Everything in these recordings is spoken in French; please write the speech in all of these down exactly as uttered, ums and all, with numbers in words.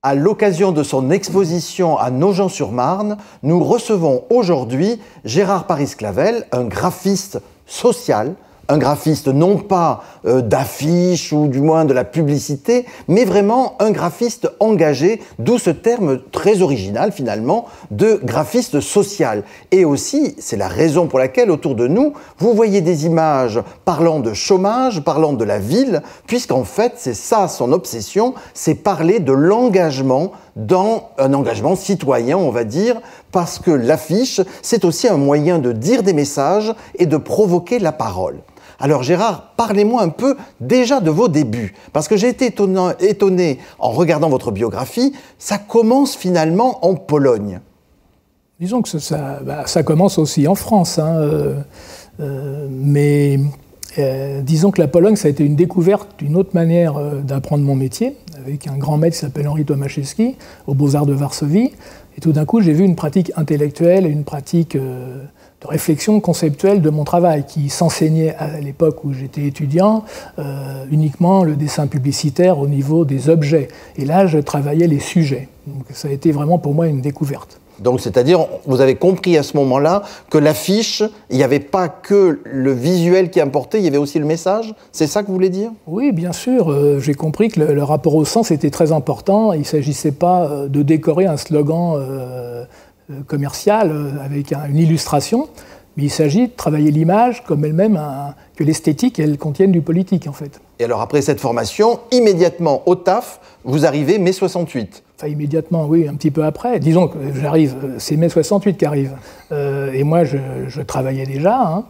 À l'occasion de son exposition à Nogent-sur-Marne, nous recevons aujourd'hui Gérard Paris-Clavel, un graphiste social, un graphiste non pas euh, d'affiches ou du moins de la publicité, mais vraiment un graphiste engagé, d'où ce terme très original finalement de graphiste social. Et aussi, c'est la raison pour laquelle autour de nous, vous voyez des images parlant de chômage, parlant de la ville, puisqu'en fait c'est ça son obsession, c'est parler de l'engagement dans un engagement citoyen, on va dire, parce que l'affiche, c'est aussi un moyen de dire des messages et de provoquer la parole. Alors Gérard, parlez-moi un peu déjà de vos débuts, parce que j'ai été étonné, étonné en regardant votre biographie, ça commence finalement en Pologne. Disons que ça, bah, ça commence aussi en France, hein, euh, euh, mais euh, disons que la Pologne, ça a été une découverte d'une autre manière euh, d'apprendre mon métier, avec un grand maître qui s'appelle Henri Tomaszewski, aux Beaux-Arts de Varsovie, et tout d'un coup j'ai vu une pratique intellectuelle et une pratique euh, de réflexion conceptuelle de mon travail, qui s'enseignait à l'époque où j'étais étudiant euh, uniquement le dessin publicitaire au niveau des objets. Et là, je travaillais les sujets. Donc ça a été vraiment pour moi une découverte. Donc, c'est-à-dire, vous avez compris à ce moment-là que l'affiche, il n'y avait pas que le visuel qui importait, il y avait aussi le message? C'est ça que vous voulez dire? Oui, bien sûr. Euh, j'ai compris que le, le rapport au sens était très important. Il ne s'agissait pas euh, de décorer un slogan euh, commercial avec une illustration, mais il s'agit de travailler l'image comme elle-même, un, que l'esthétique, elle contienne du politique en fait. Et alors après cette formation, immédiatement au taf, vous arrivez mai soixante-huit. Enfin immédiatement, oui, un petit peu après. Disons que j'arrive, c'est mai soixante-huit qui arrive. Euh, et moi, je, je travaillais déjà, hein,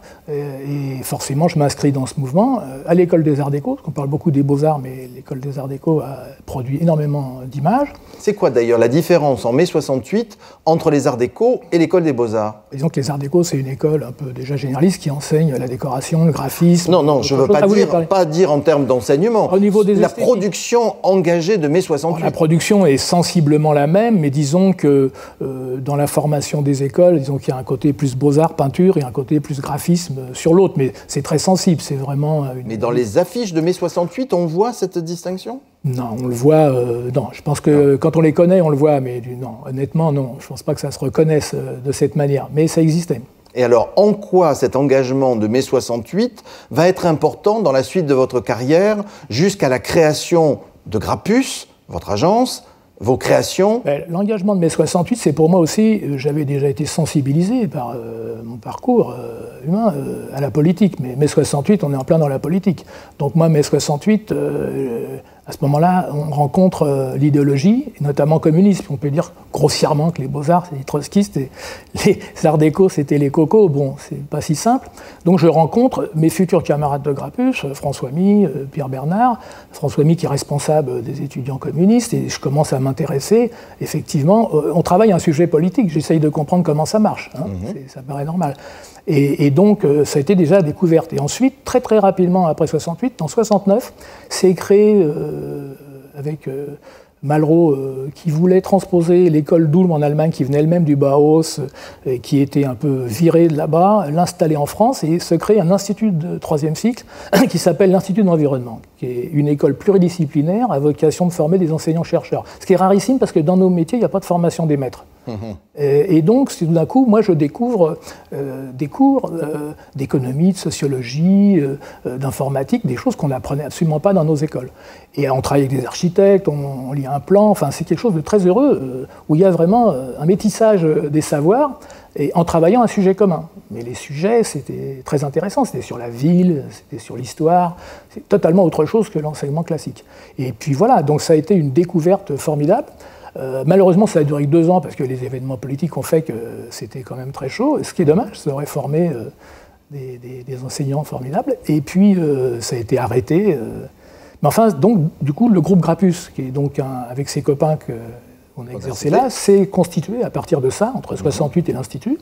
et forcément, je m'inscris dans ce mouvement euh, à l'école des Arts Déco, parce qu'on parle beaucoup des Beaux-Arts, mais l'école des Arts Déco a produit énormément d'images. C'est quoi d'ailleurs la différence en mai soixante-huit entre les Arts Déco et l'école des Beaux-Arts? Disons que les Arts Déco, c'est une école un peu déjà généraliste qui enseigne la décoration, le graphisme. Non, non, je ne veux pas, ah, dire, pas dire en termes d'enseignement. Au niveau des la esthétiques. production engagée de mai soixante-huit. Alors, la production est sensiblement la même, mais disons que euh, dans la formation des écoles, disons qu'il y a un côté plus beaux-arts, peinture, et un côté plus graphisme sur l'autre, mais c'est très sensible, c'est vraiment... Une... Mais dans les affiches de mai soixante-huit, on voit cette distinction? Non, on le voit... Euh, non, je pense que non. Quand on les connaît, on le voit, mais non, honnêtement, non, je ne pense pas que ça se reconnaisse euh, de cette manière, mais ça existait. Et alors, en quoi cet engagement de mai soixante-huit va être important dans la suite de votre carrière jusqu'à la création de Grappus, votre agence, vos créations? Ben, l'engagement de mai soixante-huit, c'est pour moi aussi, euh, j'avais déjà été sensibilisé par euh, mon parcours euh, humain euh, à la politique, mais mai soixante-huit, on est en plein dans la politique. Donc moi, mai soixante-huit, euh, à ce moment-là, on rencontre euh, l'idéologie, notamment communiste. On peut dire grossièrement que les Beaux-Arts, c'est les trotskistes, et les Arts Déco, c'était les cocos. Bon, c'est pas si simple. Donc je rencontre mes futurs camarades de Grappus, François Mie, euh, Pierre Bernard. François Mie qui est responsable des étudiants communistes, et je commence à m'intéresser. Effectivement, euh, on travaille un sujet politique. J'essaye de comprendre comment ça marche. Hein. Mm-hmm. Ça paraît normal. Et, et donc, euh, ça a été déjà découverte. Et ensuite, très très rapidement, après soixante-huit, en soixante-neuf, c'est créé euh, avec euh, Malraux, euh, qui voulait transposer l'école d'Ulm en Allemagne, qui venait elle-même du Bauhaus, et qui était un peu virée de là-bas, l'installer en France et se créer un institut de troisième cycle qui s'appelle l'Institut de l'Environnement, qui est une école pluridisciplinaire à vocation de former des enseignants-chercheurs. Ce qui est rarissime parce que dans nos métiers, il n'y a pas de formation des maîtres. Mmh. Et, et donc, tout d'un coup, moi, je découvre euh, des cours euh, d'économie, de sociologie, euh, d'informatique, des choses qu'on n'apprenait absolument pas dans nos écoles. Et on travaille avec des architectes, on, on lit un plan, enfin, c'est quelque chose de très heureux, euh, où il y a vraiment euh, un métissage des savoirs, et en travaillant un sujet commun. Mais les sujets, c'était très intéressant, c'était sur la ville, c'était sur l'histoire, c'est totalement autre chose que l'enseignement classique. Et puis voilà, donc ça a été une découverte formidable. Euh, malheureusement, ça a duré que deux ans parce que les événements politiques ont fait que c'était quand même très chaud, ce qui est dommage, ça aurait formé euh, des, des, des enseignants formidables. Et puis, euh, ça a été arrêté. Euh. Mais enfin, donc, du coup, le groupe Grappus, qui est donc un, avec ses copains qu'on a exercé là, s'est constitué à partir de ça, entre soixante-huit et l'Institut.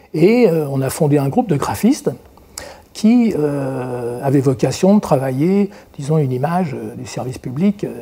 Et euh, on a fondé un groupe de graphistes qui euh, avait vocation de travailler, disons, une image euh, du service public euh,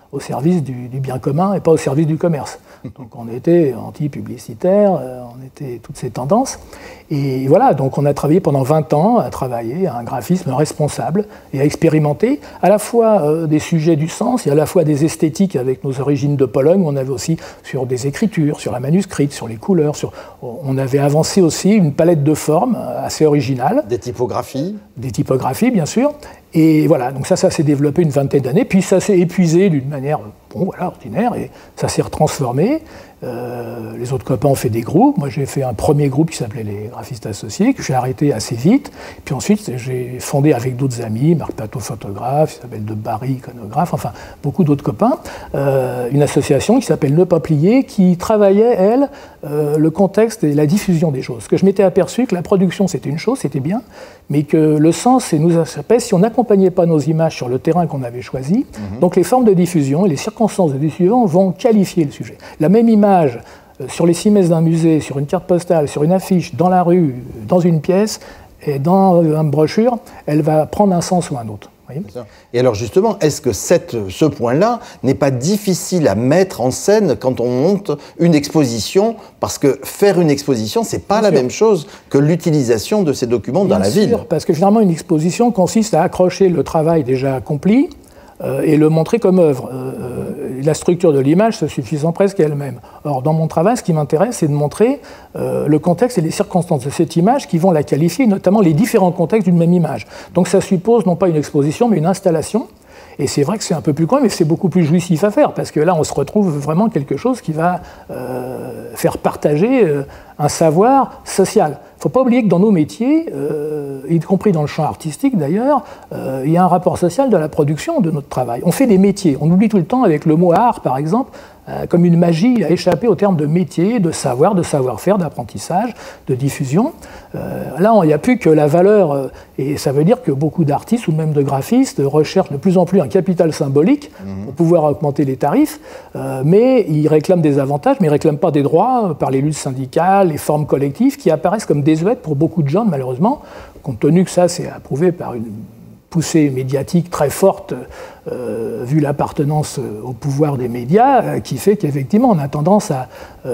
au service du, du bien commun et pas au service du commerce. Donc on était anti-publicitaire, euh, on était toutes ces tendances. Et voilà, donc on a travaillé pendant vingt ans à travailler à un graphisme responsable et à expérimenter à la fois euh, des sujets du sens et à la fois des esthétiques avec nos origines de Pologne. On avait aussi sur des écritures, sur la manuscrite, sur les couleurs. Sur... On avait avancé aussi une palette de formes assez originale. Des typographies. Des typographies, bien sûr. Et voilà, donc ça, ça s'est développé une vingtaine d'années, puis ça s'est épuisé d'une manière, bon, voilà, ordinaire, et ça s'est retransformé. Euh, les autres copains ont fait des groupes. Moi, j'ai fait un premier groupe qui s'appelait les graphistes associés, que j'ai arrêté assez vite. Puis ensuite, j'ai fondé avec d'autres amis, Marc Pateau, photographe, Isabelle de Barry, iconographe, enfin, beaucoup d'autres copains, euh, une association qui s'appelle Ne Pas Plier, qui travaillait, elle, euh, le contexte et la diffusion des choses. Parce que je m'étais aperçu que la production, c'était une chose, c'était bien, mais que le sens et nous aspects, si on n'accompagnait pas nos images sur le terrain qu'on avait choisi, mmh. donc les formes de diffusion et les circonstances de diffusion vont qualifier le sujet. La même image sur les cimaises d'un musée, sur une carte postale, sur une affiche, dans la rue, dans une pièce, et dans une brochure, elle va prendre un sens ou un autre. Voyez ? Et alors justement, est-ce que cette, ce point-là n'est pas difficile à mettre en scène quand on monte une exposition? Parce que faire une exposition, c'est pas Bien la sûr. même chose que l'utilisation de ces documents Bien dans la sûr, ville. Parce que généralement, une exposition consiste à accrocher le travail déjà accompli euh, et le montrer comme œuvre. Euh, la structure de l'image se suffisant presque elle-même. Or, dans mon travail, ce qui m'intéresse, c'est de montrer euh, le contexte et les circonstances de cette image qui vont la qualifier, notamment les différents contextes d'une même image. Donc ça suppose non pas une exposition, mais une installation. Et c'est vrai que c'est un peu plus court, mais c'est beaucoup plus jouissif à faire, parce que là, on se retrouve vraiment quelque chose qui va euh, faire partager euh, un savoir social. Il ne faut pas oublier que dans nos métiers, euh, y compris dans le champ artistique d'ailleurs, euh, il y a un rapport social de la production de notre travail. On fait des métiers. On oublie tout le temps avec le mot art, par exemple, euh, comme une magie à échapper au terme de métier, de savoir, de savoir-faire, d'apprentissage, de diffusion. Euh, là, il n'y a plus que la valeur, euh, et ça veut dire que beaucoup d'artistes ou même de graphistes recherchent de plus en plus un capital symbolique mmh. pour pouvoir augmenter les tarifs, euh, mais ils réclament des avantages, mais ils ne réclament pas des droits euh, par les luttes syndicales, les formes collectives qui apparaissent comme désuètes pour beaucoup de gens, malheureusement, compte tenu que ça, c'est approuvé par une poussée médiatique très forte, euh, vu l'appartenance au pouvoir des médias, euh, qui fait qu'effectivement, on a tendance à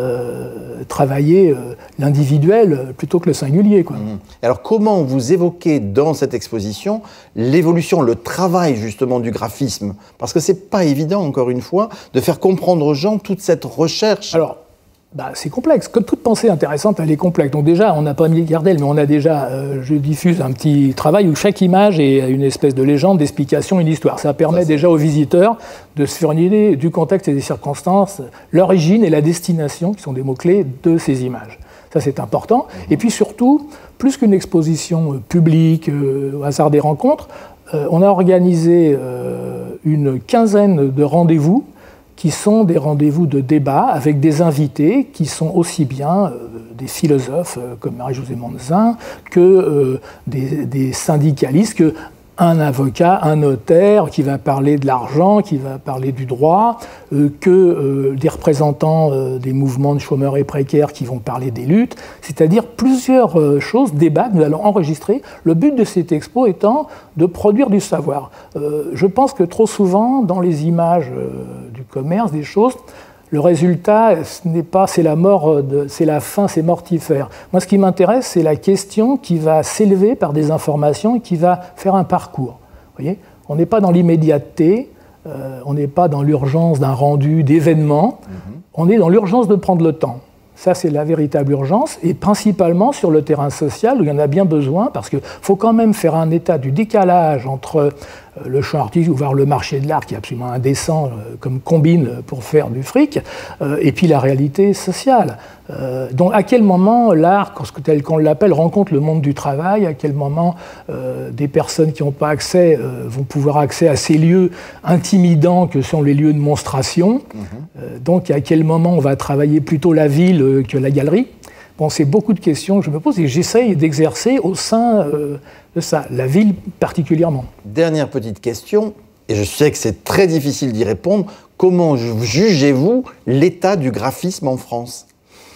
euh, travailler euh, l'individuel plutôt que le singulier, quoi. Mmh. Alors, comment vous évoquez dans cette exposition l'évolution, le travail justement du graphisme? Parce que c'est pas évident, encore une fois, de faire comprendre aux gens toute cette recherche. Alors, Bah, c'est complexe. Comme toute pensée intéressante, elle est complexe. Donc déjà, on n'a pas mis Gardel, mais on a déjà, euh, je diffuse un petit travail où chaque image est une espèce de légende, d'explication, une histoire. Ça permet Ça, déjà aux visiteurs de se faire une idée du contexte et des circonstances, l'origine et la destination, qui sont des mots-clés de ces images. Ça, c'est important. Mmh. Et puis surtout, plus qu'une exposition publique, euh, au hasard des rencontres, euh, on a organisé euh, une quinzaine de rendez-vous qui sont des rendez-vous de débat avec des invités qui sont aussi bien euh, des philosophes euh, comme Marie-Josée Monzin que euh, des, des syndicalistes, que un avocat, un notaire qui va parler de l'argent, qui va parler du droit, euh, que euh, des représentants euh, des mouvements de chômeurs et précaires qui vont parler des luttes, c'est-à-dire plusieurs euh, choses, débats que nous allons enregistrer. Le but de cette expo étant de produire du savoir. Euh, je pense que trop souvent, dans les images euh, du commerce, des choses, le résultat, ce n'est pas, c'est la mort, de, c'est la fin, c'est mortifère. Moi, ce qui m'intéresse, c'est la question qui va s'élever par des informations et qui va faire un parcours. Vous voyez, on n'est pas dans l'immédiateté, euh, on n'est pas dans l'urgence d'un rendu, d'événements, mm-hmm. on est dans l'urgence de prendre le temps. Ça, c'est la véritable urgence, et principalement sur le terrain social, où il y en a bien besoin, parce qu'il faut quand même faire un état du décalage entre le champ artistique, voire le marché de l'art, qui est absolument indécent euh, comme combine pour faire du fric, euh, et puis la réalité sociale. Euh, donc à quel moment l'art, tel qu'on l'appelle, rencontre le monde du travail, à quel moment euh, des personnes qui n'ont pas accès euh, vont pouvoir accès à ces lieux intimidants que sont les lieux de monstration, mmh. euh, donc à quel moment on va travailler plutôt la ville euh, que la galerie. Bon, c'est beaucoup de questions que je me pose et j'essaye d'exercer au sein euh, de ça, la ville particulièrement. Dernière petite question, et je sais que c'est très difficile d'y répondre, comment jugez-vous l'état du graphisme en France ?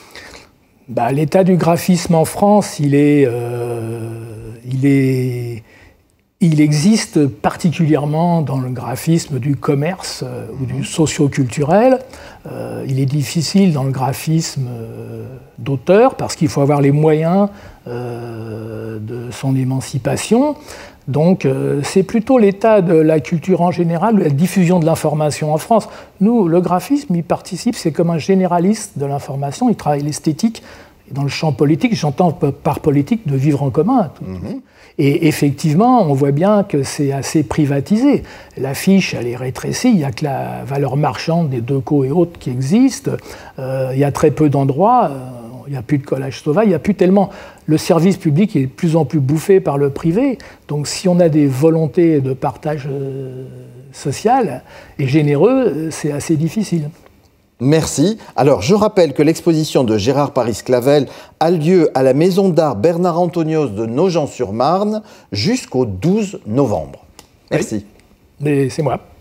Bah, l'état du graphisme en France, il est, euh, il est, Il existe particulièrement dans le graphisme du commerce euh, ou du socio-culturel. Euh, il est difficile dans le graphisme euh, d'auteur parce qu'il faut avoir les moyens euh, de son émancipation. Donc euh, c'est plutôt l'état de la culture en général, de la diffusion de l'information en France. Nous, le graphisme, il participe, c'est comme un généraliste de l'information, il travaille l'esthétique. Et dans le champ politique, j'entends par politique de vivre en commun. Mmh. Et effectivement, on voit bien que c'est assez privatisé. L'affiche, elle est rétrécie, il n'y a que la valeur marchande des Decaux et autres qui existent. Euh, il y a très peu d'endroits, euh, il n'y a plus de collage sauvage, il n'y a plus tellement... Le service public est de plus en plus bouffé par le privé. Donc si on a des volontés de partage euh, social et généreux, c'est assez difficile. Merci. Alors, je rappelle que l'exposition de Gérard Paris-Clavel a lieu à la Maison d'art Bernard Antonios de Nogent-sur-Marne jusqu'au douze novembre. Merci. Oui. Mais c'est moi.